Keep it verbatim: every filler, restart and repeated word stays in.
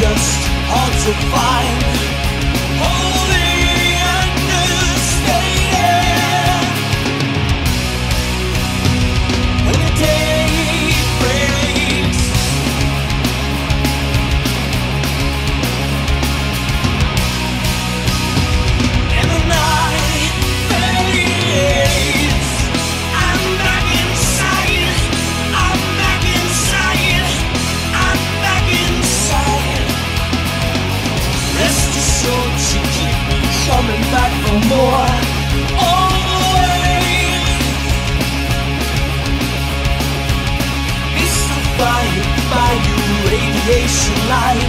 just hard to find. Holding understated. When the day breaks, and the night fades, I'm back inside. I'm back inside. I'm back inside. Rest assured, you keep me coming back for more. Always mystified by your radiation light.